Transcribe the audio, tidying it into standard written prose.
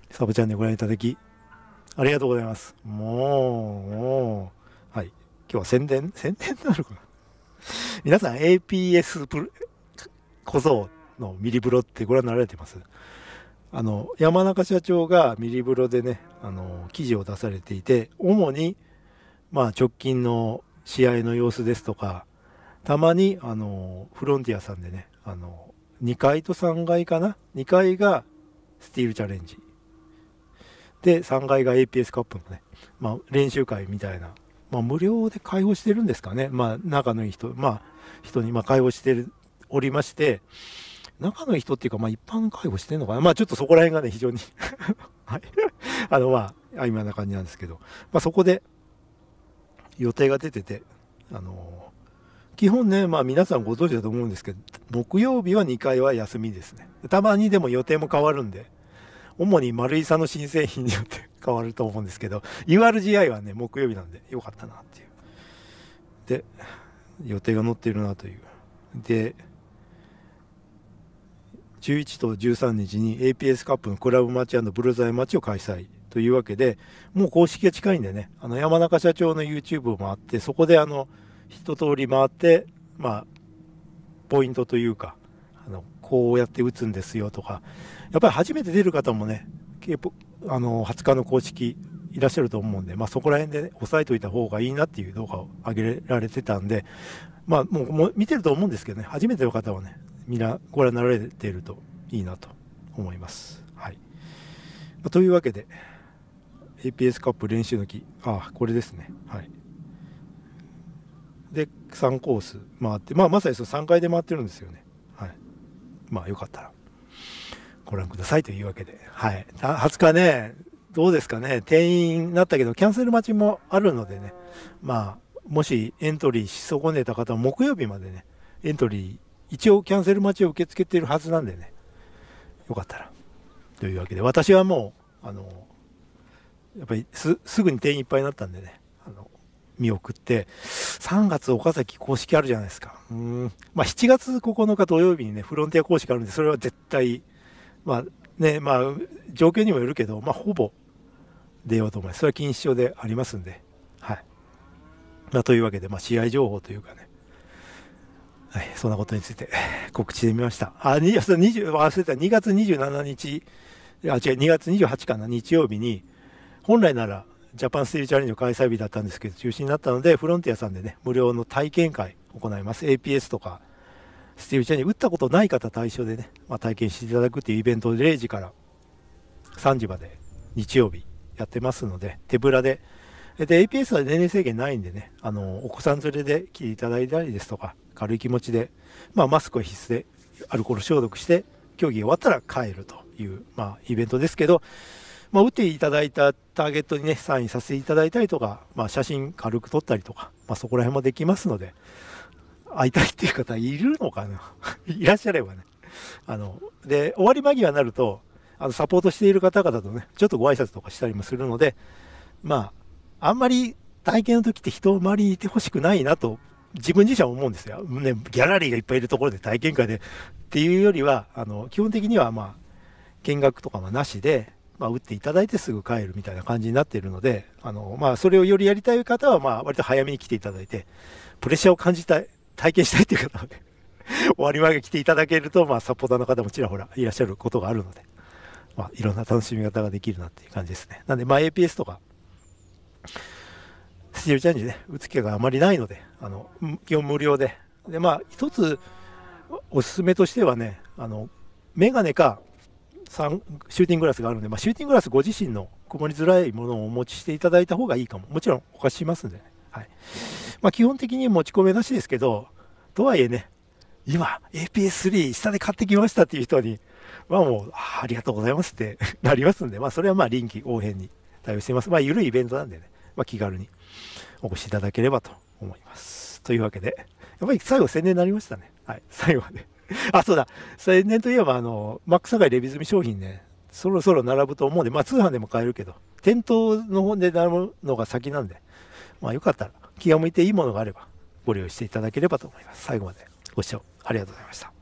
サブチャンネルご覧いただき、ありがとうございます。はい。今日は宣伝になるかな。皆さん APS 小僧のミリブロってご覧になられてます？山中社長がミリブロでね、記事を出されていて、主に、まあ、直近の試合の様子ですとか、たまに、フロンティアさんでね、2階と3階かな？ 2 階がスティールチャレンジ。で、3階が APS カップのね、まあ、練習会みたいな、まあ、無料で開放してるんですかね。まあ、仲のいい人、まあ、人に、まあ、開放しておりまして、仲のいい人っていうか、まあ、一般開放してるのかな。まあ、ちょっとそこら辺がね、非常にはい。まあ、曖昧な感じなんですけど、まあ、そこで予定が出てて、基本ね、まあ、皆さんご存知だと思うんですけど、木曜日は2回は休みですね。たまにでも予定も変わるんで、主に丸井さんの新製品によって変わると思うんですけど、URGI はね、木曜日なんでよかったなっていう。で、予定が載っているなという。で、11と13日に APS カップのクラブマッチ&ブルーザイマッチを開催というわけで、もう公式が近いんでね、山中社長の YouTube を回って、そこで一通り回って、まあ、ポイントというか、こうやって打つんですよとか、やっぱり初めて出る方もね、20日の公式いらっしゃると思うんで、まあ、そこら辺で、ね、押さえといた方がいいなっていう動画を上げられてたんで、まあ、もう見てると思うんですけどね、初めての方はね、みんなご覧になられているといいなと思います。はい。まあ、というわけで、APS カップ練習の木、これですね。はい。で、3コース回って、まあ、まさにその3回で回ってるんですよね。はい。まあ、よかったらご覧くださいというわけで、はい。20日ね、どうですかね、定員になったけど、キャンセル待ちもあるのでね、まあ、もしエントリーし損ねた方は木曜日までね、エントリー、一応キャンセル待ちを受け付けているはずなんでね、よかったら。というわけで、私はもう、やっぱりすぐに定員いっぱいになったんでね、見送って、3月岡崎公式あるじゃないですか。まあ、7月9日土曜日にね、フロンティア公式あるんで、それは絶対、まあね、まあ、状況にもよるけど、まあ、ほぼ出ようと思います。それは錦糸町でありますんで。はい。まあ、というわけで、まあ、試合情報というかね、はい、そんなことについて告知してみました。忘れた、2月27日、違う、2月28日かな、日曜日に、本来なら、ジャパンスティールチャレンジの開催日だったんですけど、中止になったので、フロンティアさんでね、無料の体験会を行います。APS とか、スティールチャレンジ打ったことない方対象でね、まあ、体験していただくっていうイベントを0時から3時まで日曜日やってますので、手ぶらで、APS は年齢制限ないんでね、お子さん連れで来ていただいたりですとか、軽い気持ちで、まあ、マスクは必須で、アルコール消毒して、競技が終わったら帰るという、まあ、イベントですけど、まあ、打っていただいたターゲットにね、サインさせていただいたりとか、まあ、写真軽く撮ったりとか、まあ、そこら辺もできますので、会いたいっていう方いるのかないらっしゃればね。で、終わり間際になると、サポートしている方々とね、ちょっとご挨拶とかしたりもするので、まあ、あんまり体験の時って人周りにいてほしくないなと、自分自身は思うんですよ。ね、ギャラリーがいっぱいいるところで体験会でっていうよりは、基本的にはまあ、見学とかはなしで、まあ、打っていただいてすぐ帰るみたいな感じになっているので、まあ、それをよりやりたい方は、まあ、割と早めに来ていただいて、プレッシャーを感じたい、体験したいっていう方はね、終わりまで来ていただけると、まあ、サポーターの方もちらほらいらっしゃることがあるので、まあ、いろんな楽しみ方ができるなっていう感じですね。なんで、まあ、APS とか、スティールチャレンジね、打つ機会があまりないので、基本無料で。で、まあ、一つ、おすすめとしてはね、メガネか、シューティンググラスがあるので、まあ、シューティンググラスご自身の曇りづらいものをお持ちしていただいた方がいいかも。もちろんお貸ししますんでね。はい。まあ、基本的に持ち込めなしですけど、とはいえね、今 APS3 下で買ってきましたっていう人に、まあもう、ありがとうございますってなりますんで、まあそれはまあ臨機応変に対応しています。まあ緩いイベントなんでね、まあ気軽にお越しいただければと思います。というわけで、やっぱり最後宣伝になりましたね。はい、最後まで。そうだ、宣伝といえば、マックスガイレビズミ商品ね、そろそろ並ぶと思うんで、まあ通販でも買えるけど、店頭の方で並ぶのが先なんで、まあよかったら気が向いていいものがあればご利用していただければと思います。最後までご視聴ありがとうございました。